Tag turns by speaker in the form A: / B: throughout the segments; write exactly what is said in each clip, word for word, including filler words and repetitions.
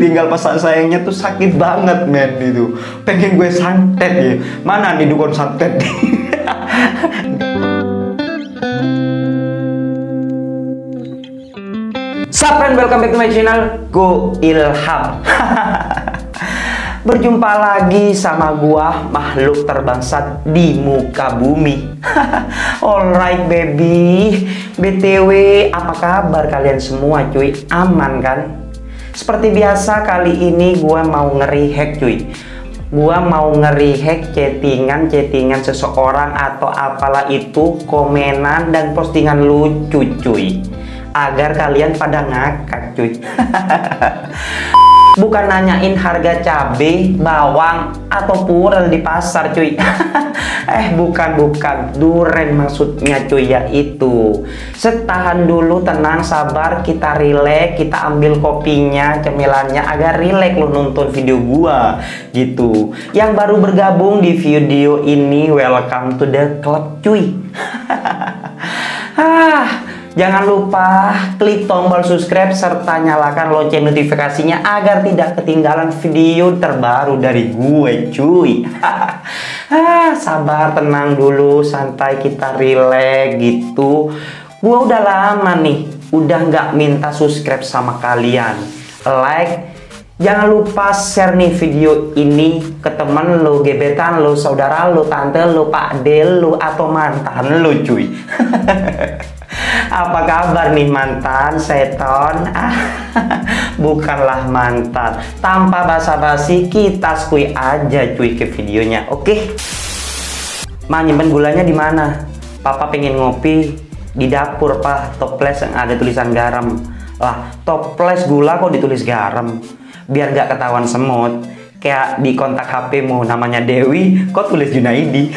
A: tinggal pesan sayangnya tuh sakit banget men itu. Pengen gue santet ya. Mana nih dukun santet? Sup friend, welcome back to my channel, Go Ilham. Berjumpa lagi sama gua, makhluk terbangsat di muka bumi. Alright baby, B T W apa kabar kalian semua cuy? Aman kan? Seperti biasa kali ini gua mau nge-rehack cuy. Gua mau nge-rehack chattingan-chattingan seseorang atau apalah itu, komenan dan postingan lucu cuy, agar kalian pada ngakak cuy. Bukan nanyain harga cabai, bawang, atau purel di pasar cuy. Eh bukan bukan duren maksudnya cuy, ya itu. Setahan dulu, tenang, sabar, kita relax, kita ambil kopinya, cemilannya agar relax lo nonton video gua gitu. Yang baru bergabung di video ini, welcome to the club cuy. Ah, jangan lupa klik tombol subscribe serta nyalakan lonceng notifikasinya agar tidak ketinggalan video terbaru dari gue cuy. Ah, sabar, tenang dulu, santai, kita relax gitu. Gue udah lama nih udah nggak minta subscribe sama kalian. Like, jangan lupa share nih video ini ke temen lo, gebetan lo, saudara lo, tante lo, pak de lo, atau mantan lo cuy. Apa kabar nih mantan seton? Ah, bukanlah mantan. Tanpa basa-basi kita skui aja cuy ke videonya. Oke. Ma, nyimpen gulanya di mana? Papa pengen ngopi di dapur, Pak. Toples yang ada tulisan garam. Lah, toples gula kok ditulis garam? Biar gak ketahuan semut. Kayak di kontak H P-mu namanya Dewi, kok tulis Junaidi?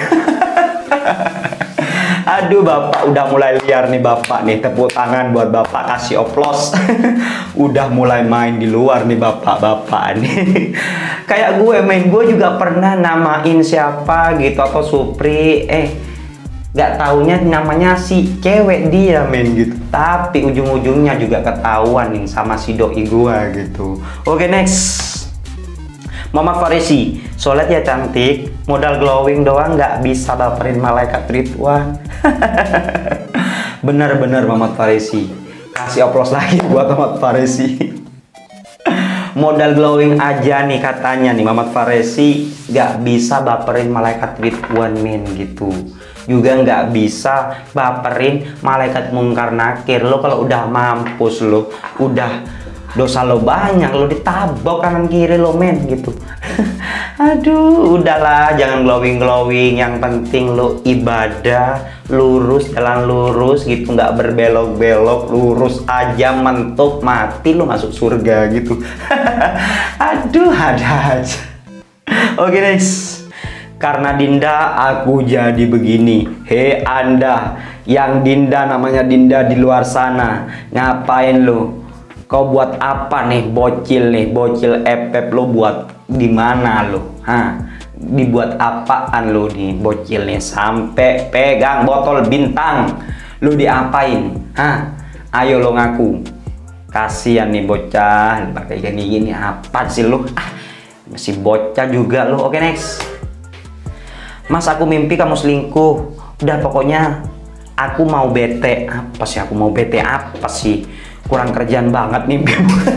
A: Aduh bapak udah mulai liar nih bapak nih, tepuk tangan buat bapak, kasih oplos. Udah mulai main di luar nih bapak-bapak nih. Kayak gue main, gue juga pernah namain siapa gitu atau Supri, eh gak taunya namanya si cewek dia main gitu, tapi ujung-ujungnya juga ketahuan nih sama si doi gue gitu. Oke, next. Muhammad Farisi, sholat ya cantik, modal glowing doang nggak bisa baperin malaikat Ridwan. Bener-bener Muhammad Farisi, kasih oplos lagi buat Muhammad Farisi. Modal glowing aja nih katanya nih Muhammad Farisi nggak bisa baperin malaikat Ridwan men gitu. Juga nggak bisa baperin malaikat mungkar nakir. Lo kalau udah mampus lo, udah dosa lo banyak, lo ditabok kanan kiri lo men gitu. Aduh, udahlah, jangan glowing-glowing. Yang penting lo ibadah, lurus, jalan lurus gitu, nggak berbelok-belok, lurus aja, mentok, mati lo masuk surga gitu. Aduh, ada aja. Oke next. Karena Dinda aku jadi begini. Hei Anda yang Dinda namanya Dinda di luar sana, ngapain lo? Kau buat apa nih bocil nih, bocil epep lo buat di mana lo? Hah? Dibuat apaan lo nih bocil nih sampai pegang botol bintang? Lo diapain? Hah? Ayo lo ngaku. Kasihan nih bocah, pakai gini gini apa sih lo? Ah, masih bocah juga lo. Oke next. Mas, aku mimpi kamu selingkuh. Udah pokoknya aku mau bete. Apa sih aku mau bete apa sih? Kurang kerjaan banget nih.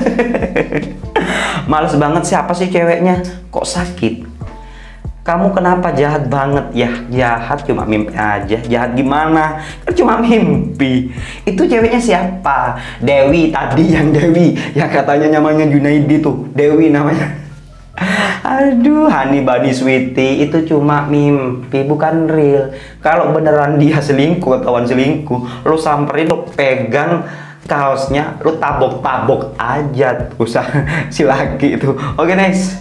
A: Males banget, siapa sih ceweknya? Kok sakit? Kamu kenapa jahat banget ya? Jahat cuma mimpi aja. Jahat gimana? Kan cuma mimpi. Itu ceweknya siapa? Dewi tadi, yang Dewi yang katanya namanya Junaidi tuh. Dewi namanya. Aduh, honey bunny sweetie, itu cuma mimpi, bukan real. Kalau beneran dia selingkuh, ketahuan selingkuh, lo samperin, lo pegang kaosnya, lu tabok-tabok aja usah si laki itu. Oke next.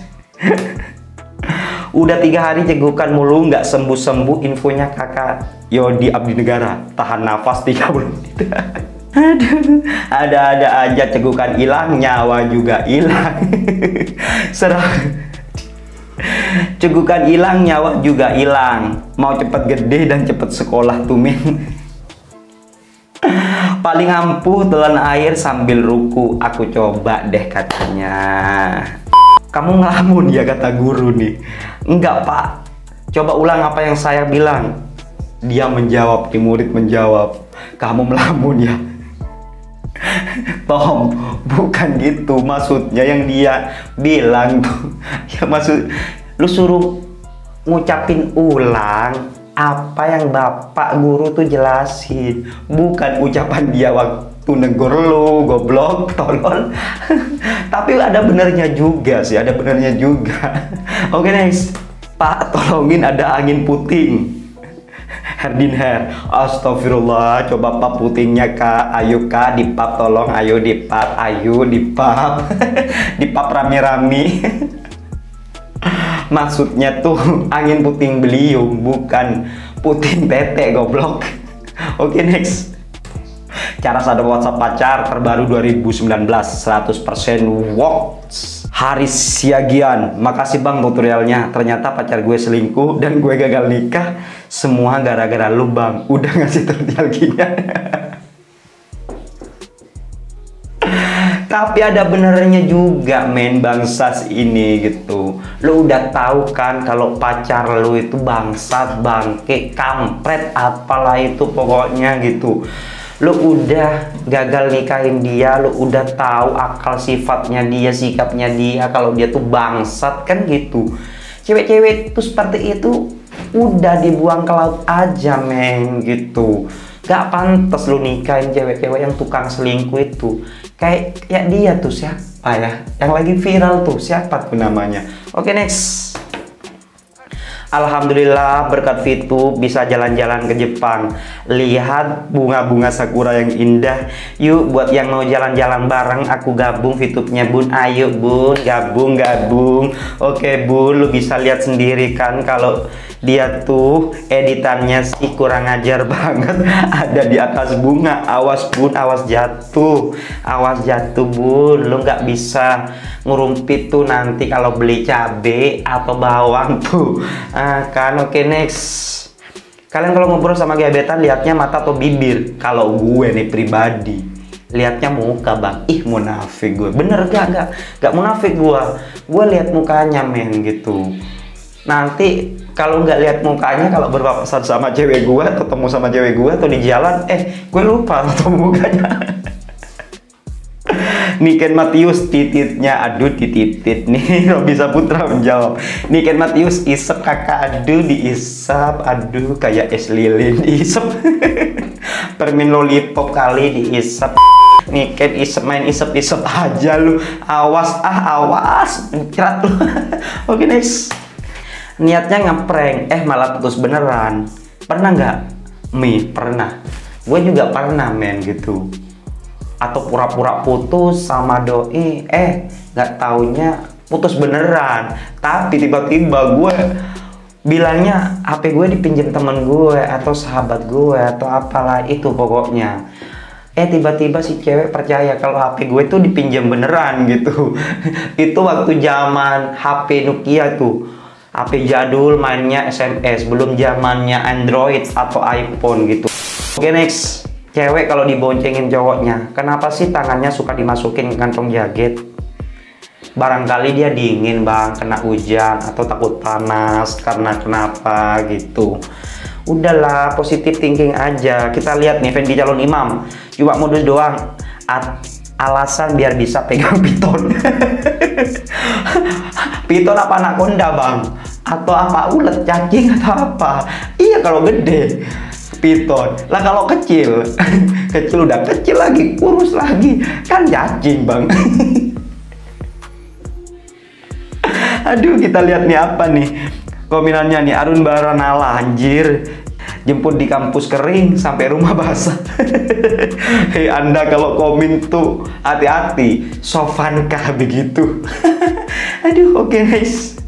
A: Udah tiga hari cegukan mulu nggak sembuh-sembuh, infonya kakak Yodi Abdi Negara, tahan nafas tiga puluh menit. Aduh, ada-ada aja, cegukan hilang, nyawa juga hilang. Serah. Cegukan hilang, nyawa juga hilang. Mau cepet gede dan cepet sekolah tuh men. Paling ampuh telan air sambil ruku. Aku coba deh katanya. Kamu ngelamun ya kata guru nih. Enggak pak, coba ulang apa yang saya bilang. Dia menjawab, di murid menjawab, kamu melamun ya. Tom, bukan gitu maksudnya yang dia bilang tuh. Ya maksud, lu suruh ngucapin ulang apa yang bapak guru tuh jelasin, bukan ucapan dia waktu negor lu, goblok, tolol. Tapi ada benernya juga sih, ada benernya juga. Oke next, Pak tolongin ada angin puting. Herdin Her, astagfirullah, coba Pak putingnya kak, ayo kak dipap tolong, ayo dipap, ayo dipap, dipap rame-rame. Maksudnya tuh angin puting beliung, bukan puting tete goblok. Oke next. Cara sadar WhatsApp pacar terbaru dua ribu sembilan belas, seratus persen works. Haris Siagian, makasih bang tutorialnya. Ternyata pacar gue selingkuh dan gue gagal nikah. Semua gara-gara lu bang, udah ngasih tutorial gini. Tapi ada benernya juga men, bangsat ini gitu. Lu udah tahu kan kalau pacar lu itu bangsat, bangke, kampret, apalah itu pokoknya gitu. Lu udah gagal nikahin dia, lu udah tahu akal sifatnya dia, sikapnya dia, kalau dia tuh bangsat kan gitu. Cewek-cewek tuh seperti itu udah dibuang ke laut aja men gitu. Gak pantas lu nikahin cewek-cewek yang tukang selingkuh itu. Kayak kayak dia tuh siapa ya? Yang lagi viral tuh siapa tuh namanya? Oke next. Alhamdulillah berkat Fitu bisa jalan-jalan ke Jepang. Lihat bunga-bunga sakura yang indah. Yuk buat yang mau jalan-jalan bareng aku gabung Fitupnya bun. Ayo bun, gabung gabung. Oke bun, lu bisa lihat sendiri kan kalau dia tuh editannya sih kurang ajar banget. Ada di atas bunga. Awas bun, awas jatuh. Awas jatuh bun. Lu nggak bisa ngurumpit tuh nanti kalau beli cabe atau bawang tuh. Ah, kan oke okay, next. Kalian kalau ngobrol sama gebetan lihatnya mata atau bibir? Kalau gue nih pribadi lihatnya muka bang. Ih munafik gue. Bener gak? Gak, gak munafik gue. Gue lihat mukanya men gitu. Nanti kalau nggak lihat mukanya, kalau berpapasan sama cewek gue, ketemu sama cewek gue atau di jalan, eh gue lupa atau mukanya. Niken Matius tititnya, aduh tititit nih. Bisa Putra menjawab. Niken Matius isep kakak, aduh diisap, aduh kayak es lilin diisep. Permin lollipop kali diisep. Niken isep, main isep-isep aja lu. Awas ah awas, cerat lu. Oke next. Niatnya ngeprank, eh malah putus beneran. Pernah nggak? Mi pernah. Gue juga pernah men gitu. Atau pura-pura putus sama doi, eh nggak taunya putus beneran. Tapi tiba-tiba gue bilangnya H P gue dipinjam temen gue atau sahabat gue atau apalah itu pokoknya. Eh tiba-tiba si cewek percaya kalau H P gue tuh dipinjam beneran gitu. Itu waktu zaman H P Nokia tuh, H P jadul mainnya S M S, belum zamannya Android atau iPhone gitu. Oke next. Cewek kalau diboncengin cowoknya, kenapa sih tangannya suka dimasukin ke kantong jaket? Barangkali dia dingin bang, kena hujan atau takut panas karena kenapa gitu. Udahlah, positif thinking aja. Kita lihat nih Fendi calon imam, cuma modus doang. At alasan biar bisa pegang piton. Piton apa anaconda bang? Atau apa ulet, cacing atau apa? Iya kalau gede piton lah, kalau kecil kecil udah kecil lagi, kurus lagi kan cacing bang. Aduh kita lihat nih apa nih komenannya nih. Arun Baranala, anjir jemput di kampus kering sampai rumah basah. Hei anda kalau komen tuh hati-hati, sofankah begitu? Aduh oke okay, guys.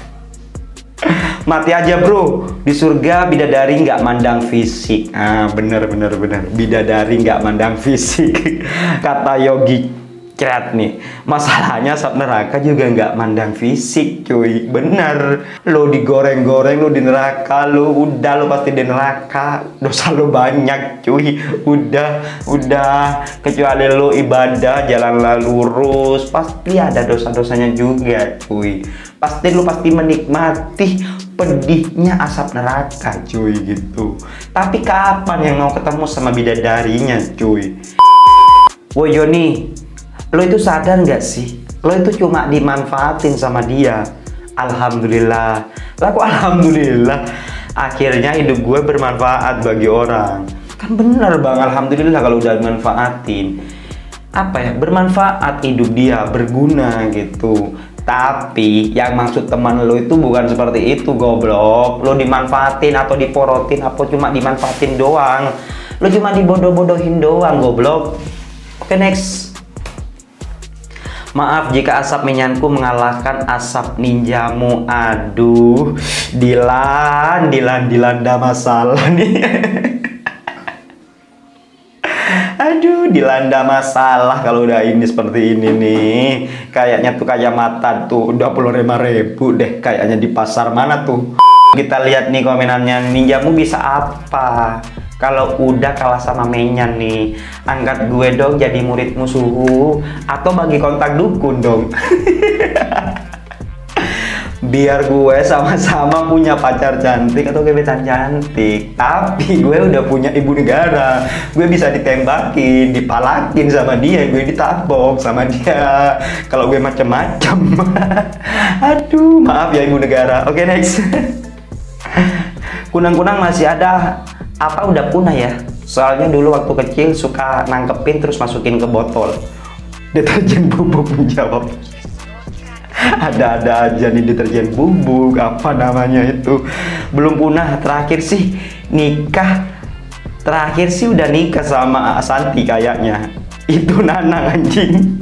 A: Mati aja bro, di surga bidadari nggak mandang fisik. Ah bener bener bener, bidadari nggak mandang fisik. Kata Yogi Cret nih, masalahnya asap neraka juga nggak mandang fisik cuy. Bener, lo digoreng-goreng lo di neraka, lo udah lo pasti di neraka, dosa lo banyak cuy. Udah, udah, kecuali lo ibadah jalan lurus, pasti ada dosa-dosanya juga cuy. Pasti lo pasti menikmati pedihnya asap neraka cuy gitu. Tapi kapan yang mau ketemu sama bidadarinya cuy? Woi Joni, lo itu sadar nggak sih? Lo itu cuma dimanfaatin sama dia. Alhamdulillah. Laku alhamdulillah. Akhirnya hidup gue bermanfaat bagi orang. Kan bener bang, alhamdulillah kalau udah dimanfaatin. Apa ya? Bermanfaat hidup dia, berguna gitu. Tapi yang maksud teman lo itu bukan seperti itu goblok. Lo dimanfaatin atau diporotin, apa cuma dimanfaatin doang. Lo cuma dibodoh-bodohin doang goblok. Oke, next. Maaf jika asap minyanku mengalahkan asap ninjamu. Aduh, Dilan, Dilan, dilanda masalah nih. Aduh, dilanda masalah kalau udah ini seperti ini nih. Kayaknya tuh kayak mata tuh dua puluh lima ribu deh. Kayaknya di pasar mana tuh. Kita lihat nih komenannya, ninjamu bisa apa? Kalau udah kalah sama Menyan nih, angkat gue dong jadi muridmu suhu, atau bagi kontak dukun dong. Biar gue sama-sama punya pacar cantik atau gebetan cantik. Tapi gue udah punya ibu negara, gue bisa ditembakin, dipalakin sama dia, gue ditabok sama dia. Kalau gue macem-macem. Aduh, maaf ya ibu negara. Oke, next. Kunang-kunang masih ada. Apa udah punah ya? Soalnya dulu waktu kecil suka nangkepin terus masukin ke botol. Deterjen bubuk menjawab. Ada-ada aja nih deterjen bubuk, apa namanya itu. Belum punah, terakhir sih nikah. Terakhir sih udah nikah sama Santi kayaknya. Itu Nanang anjing.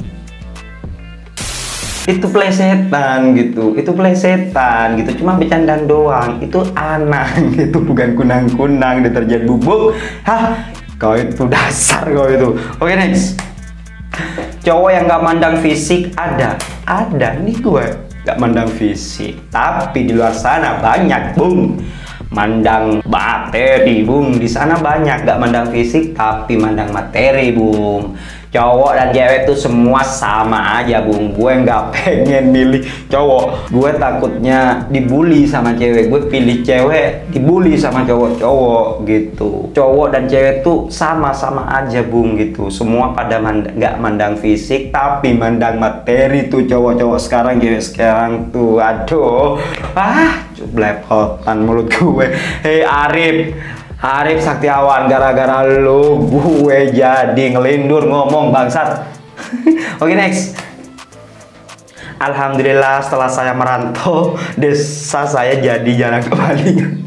A: Itu plesetan gitu, itu plesetan gitu, cuma bercandaan doang. Itu Anang, itu bukan kunang-kunang deterjen bubuk. Hah, kau itu dasar kau itu. Oke, next. Cowok yang gak mandang fisik ada, ada nih gue gak mandang fisik, tapi di luar sana banyak bung. Mandang materi bung, di sana banyak gak mandang fisik tapi mandang materi bung. Cowok dan cewek tuh semua sama aja bung. Gue nggak pengen milih cowok, gue takutnya dibully sama cewek. Gue pilih cewek dibully sama cowok-cowok gitu. Cowok dan cewek tuh sama-sama aja bung gitu. Semua pada mand nggak mandang fisik tapi mandang materi tuh cowok-cowok sekarang, cewek sekarang tuh. Aduh, ah belepotan mulut gue. Hei Arif, Arif Saktiawan, gara-gara lu gue jadi ngelindur ngomong bangsat. Oke, next. Alhamdulillah setelah saya merantau, desa saya jadi jarang kembali.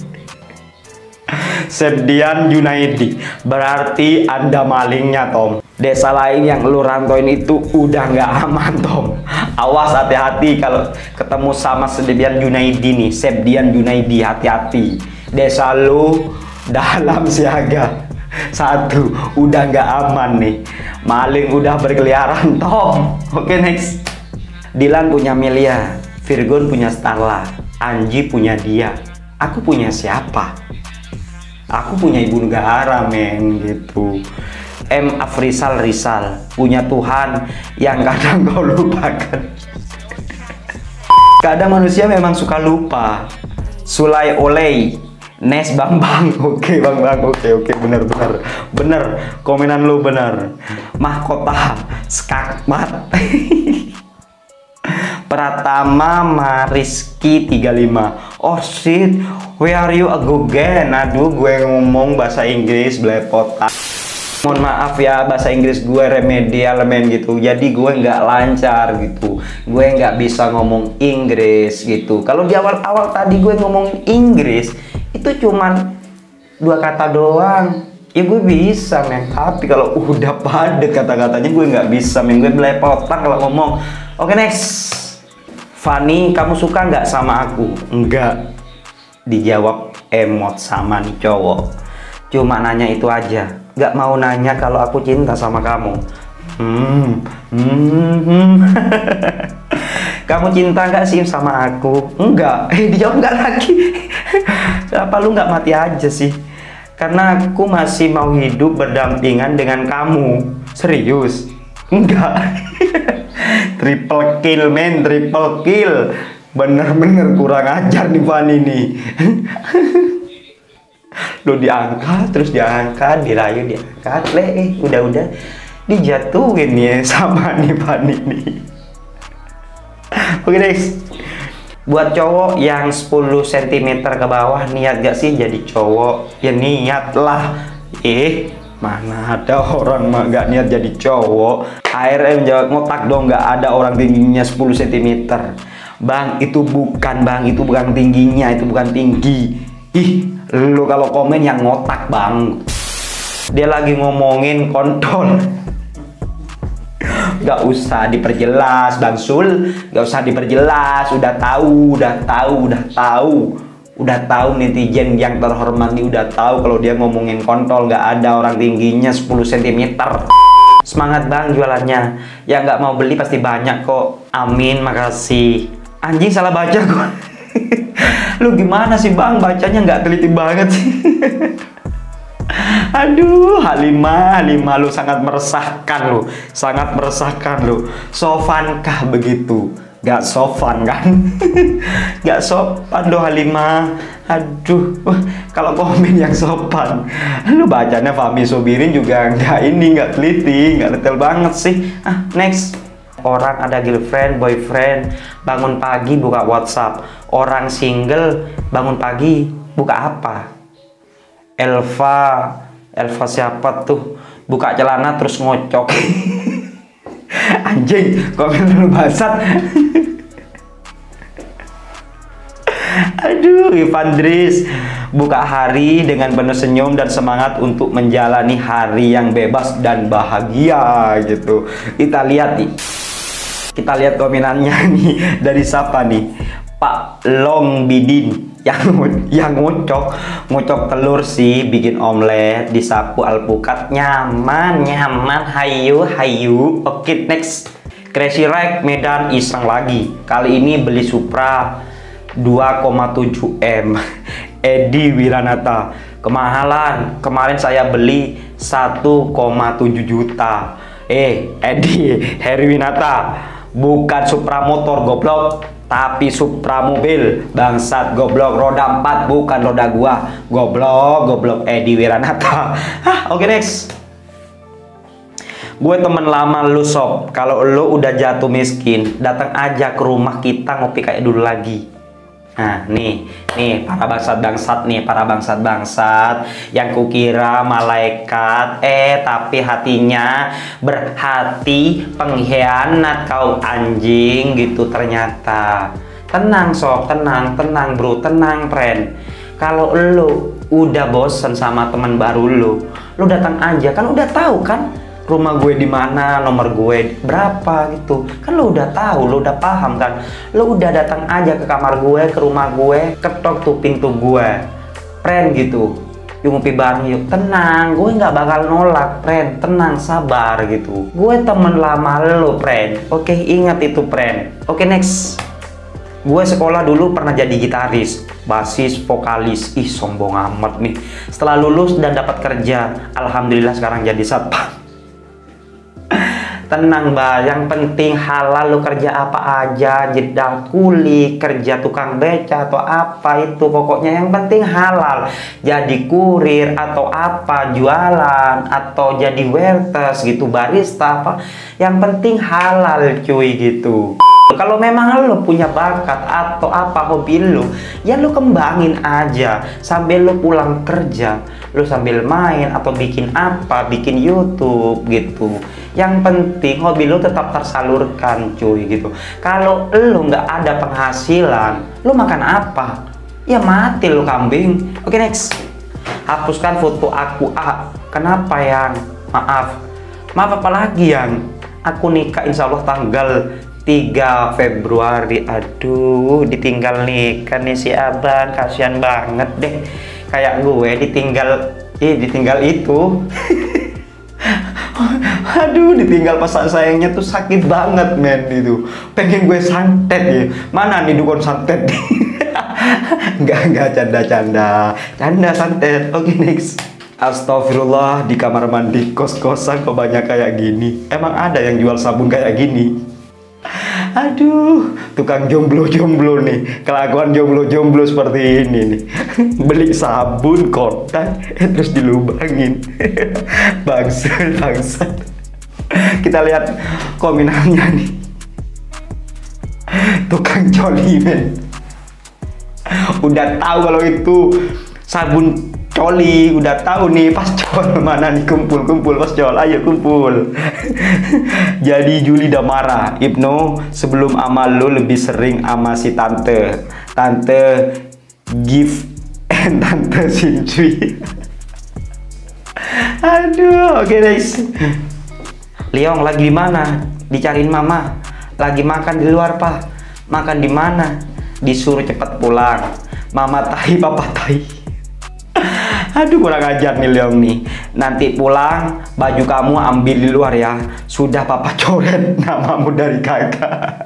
A: Sepdian Junaidi, berarti Anda malingnya Tom. Desa lain yang lu rantauin itu udah nggak aman Tom. Awas, hati-hati kalau ketemu sama Sepdian Junaidi nih. Sepdian Junaidi, hati-hati. Desa lu dalam siaga. Satu, udah nggak aman nih. Maling udah berkeliaran Tom. Oke, next. Dilan punya Melia, Virgon punya Starla, Anji punya dia. Aku punya siapa? Aku punya ibu negara men gitu. M Afrisal Rizal punya Tuhan yang kadang kau lupakan. Kadang manusia memang suka lupa. Sulai Oley, Nes Bambang, oke Bang Bang, oke oke bener bener bener, komenan lu bener. Mahkota Skakmat. Pratama Mariski tiga puluh lima. Oh shit, where are you again? Aduh, gue ngomong bahasa Inggris belepotan. Mohon maaf ya, bahasa Inggris gue remedial men gitu. Jadi gue nggak lancar gitu. Gue nggak bisa ngomong Inggris gitu. Kalau di awal-awal tadi gue ngomong Inggris, itu cuman dua kata doang. Ya gue bisa men. Tapi kalau udah padat kata-katanya gue nggak bisa men. Gue belepotan kalau ngomong. Oke, next. Fanny, kamu suka nggak sama aku? Enggak. Dijawab emot sama nih cowok. Cuma nanya itu aja. Nggak mau nanya kalau aku cinta sama kamu. Hmm, hmm, hmm. Kamu cinta nggak sih sama aku? Enggak. Eh, dijawab enggak lagi. Kenapa lu nggak mati aja sih? Karena aku masih mau hidup berdampingan dengan kamu. Serius? Enggak. Triple kill, men, triple kill. Bener-bener kurang ajar nih Fanny nih. Lu diangkat, terus diangkat, dirayu, diangkat, le, eh, udah-udah dijatuhin nih sama nih Fanny nih. Oke guys, buat cowok yang sepuluh sentimeter ke bawah, niat gak sih jadi cowok? Ya niat lah. Eh, mana ada orang mah gak niat jadi cowok? A R M jawab ngotak dong, gak ada orang tingginya sepuluh sentimeter. Bang, itu bukan bang, itu bukan tingginya, itu bukan tinggi. Ih, lu kalau komen yang ngotak bang. Dia lagi ngomongin kontol. Gak usah diperjelas Bang Sul, gak usah diperjelas, udah tahu, udah tahu, udah tahu, udah tahu netizen yang terhormat ini udah tahu kalau dia ngomongin kontol, gak ada orang tingginya sepuluh sentimeter. Semangat bang jualannya, yang gak mau beli pasti banyak kok. Amin, makasih. Anjing salah baca gua. Lu gimana sih bang, bacanya nggak teliti banget sih. Aduh, Halimah, Halimah, lu sangat meresahkan lu, sangat meresahkan lu. Sofankah begitu? Gak sopan kan? Gak sopan doh Halimah. Aduh, wah, kalau komen yang sopan, lu bacanya Fahmi Sobirin juga nggak ini, nggak teliti, nggak detail banget sih. Ah, next. Orang ada girlfriend, boyfriend, bangun pagi buka WhatsApp. Orang single bangun pagi buka apa? Elva, Elva siapa tuh? Buka celana terus ngocok. Anjing, komen lu basat. Aduh, Ivan Dris, buka hari dengan penuh senyum dan semangat untuk menjalani hari yang bebas dan bahagia gitu. Kita lihat nih. Kita lihat komenannya nih dari siapa nih? Pak Long Bidin yang yang ngocok ngocok telur sih, bikin omelet, disapu alpukat, nyaman nyaman, hayu hayu. Oke, next. Crazy Ride Medan iseng lagi, kali ini beli Supra dua koma tujuh M. Edi Wiranata, kemahalan, kemarin saya beli satu koma tujuh juta. Eh, Edi Herwinata, bukan Supra motor goblok, tapi Supra mobil bangsat goblok, roda empat bukan roda gua goblok, goblok Edi Wiranata. Hah, oke, okay, next. Gue temen lama lu sob, kalau lu udah jatuh miskin datang aja ke rumah kita ngopi kayak dulu lagi. Nah, nih, nih para bangsat-bangsat nih, para bangsat-bangsat yang kukira malaikat, eh tapi hatinya berhati pengkhianat kau anjing gitu ternyata. Tenang sob, tenang, tenang bro, tenang friend. Kalau lu udah bosen sama teman baru lu, lu datang aja, kan udah tahu kan rumah gue di mana, nomor gue berapa gitu. Kan lo udah tahu, lo udah paham kan. Lo udah datang aja ke kamar gue, ke rumah gue, ketok tuh pintu gue. Friend gitu. Yuk ngopi bareng yuk. Tenang, gue nggak bakal nolak, friend. Tenang, sabar gitu. Gue temen lama lo, friend. Oke, ingat itu, friend. Oke, next. Gue sekolah dulu pernah jadi gitaris, basis, vokalis. Ih, sombong amat nih. Setelah lulus dan dapat kerja, alhamdulillah sekarang jadi satpam. Tenang mbak, yang penting halal. Lu kerja apa aja, jeda kuli, kerja tukang beca atau apa itu, pokoknya yang penting halal. Jadi kurir atau apa, jualan atau jadi waiters gitu, barista apa, yang penting halal cuy gitu. Kalau memang lu punya bakat atau apa hobi lu, ya lu kembangin aja sambil lu pulang kerja, lu sambil main atau bikin apa, bikin YouTube gitu. Yang penting hobi lu tetap tersalurkan cuy gitu. Kalau lu nggak ada penghasilan, lu makan apa? Ya mati lu kambing. Oke, next. Hapuskan foto aku. Ah, kenapa yang? Maaf. Maaf apa lagi yang? Aku nikah insya Allah tanggal tiga Februari. Aduh, ditinggal nikah nih si abang, kasihan banget deh. Kayak gue ditinggal, eh ditinggal itu. Aduh, ditinggal pasak sayangnya tuh sakit banget men itu. Pengen gue santet ya. Mana nih dukun santet? Enggak, enggak, canda-canda. Canda santet. Oke, next. Astagfirullah, di kamar mandi kos-kosan kok banyak kayak gini. Emang ada yang jual sabun kayak gini? Aduh, tukang jomblo-jomblo nih. Kelakuan jomblo-jomblo seperti ini nih. Beli sabun kotak terus dilubangin. Bangsat, bangsat. Kita lihat komenannya nih. Tukang coli men. Udah tahu kalau itu sabun coli, udah tahu nih pas col mana nih, kumpul-kumpul pas col, ayo kumpul. Jadi Juli udah marah, Ibnu sebelum ama lu lebih sering ama si tante, tante give and tante Sincuy. Aduh, oke okay, guys. Leong lagi di mana? Dicariin mama. Lagi makan di luar pak. Makan di mana? Disuruh cepet pulang. Mama tahi, papa tahi. Aduh, kurang ajar nih Leong nih. Nanti pulang baju kamu ambil di luar ya. Sudah papa coret namamu dari kakak.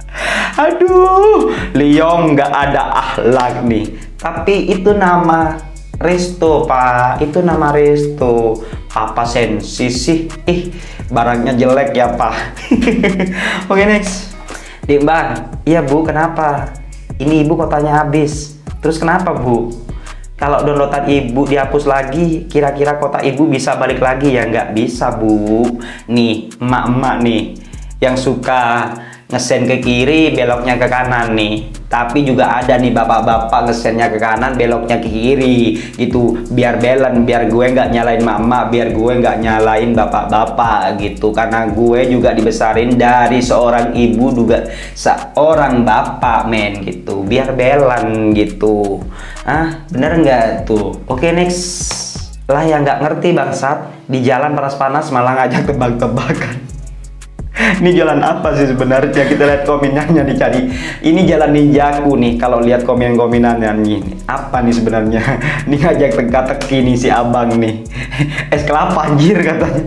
A: Aduh, Leong nggak ada akhlak nih. Tapi itu nama Resto pak. Itu nama Resto. Papa sensi sih. Ih, barangnya jelek ya pak. Oke, next. Dik Bang, iya bu, kenapa? Ini ibu kotanya habis. Terus kenapa bu? Kalau downloadan ibu dihapus lagi, kira-kira kota ibu bisa balik lagi ya? Nggak bisa bu. Nih, emak-emak nih yang suka ngesen ke kiri, beloknya ke kanan nih. Tapi juga ada nih bapak-bapak ngesennya ke kanan, beloknya ke kiri gitu. Biar balance, biar gue nggak nyalain mama, biar gue nggak nyalain bapak-bapak gitu. Karena gue juga dibesarin dari seorang ibu juga seorang bapak men gitu. Biar balance gitu. Ah, bener nggak tuh? Oke, next. Lah yang nggak ngerti bangsat, di jalan panas-panas malah ngajak tebak-tebakan. Ini jalan apa sih sebenarnya? Kita lihat komenannya dicari. Ini jalan ninjaku nih. Kalau lihat komen-komenannya nih, apa nih sebenarnya? Ini ngajak teka-teki nih si abang nih. Es kelapa anjir katanya.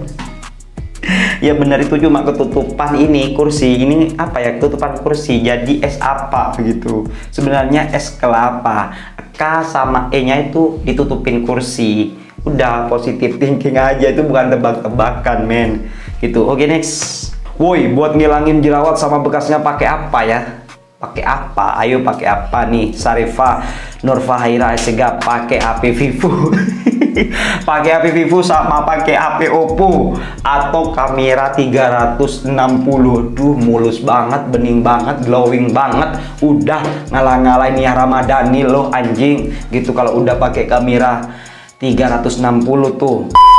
A: Ya benar, itu cuma ketutupan ini kursi. Ini apa ya, ketutupan kursi. Jadi es apa begitu? Sebenarnya es kelapa. K sama E nya itu ditutupin kursi. Udah positif thinking aja, itu bukan tebak-tebakan men. Gitu. Oke, next. Woi, buat ngilangin jerawat sama bekasnya pakai apa ya? Pakai apa? Ayo pakai apa nih? Sarifah Nurfahira Segap pakai H P Vivo. Pakai H P Vivo sama pakai H P Oppo atau kamera tiga ratus enam puluh. Duh, mulus banget, bening banget, glowing banget. Udah ngalah-ngalahin ya Ramadhani lo anjing gitu kalau udah pakai kamera tiga ratus enam puluh tuh.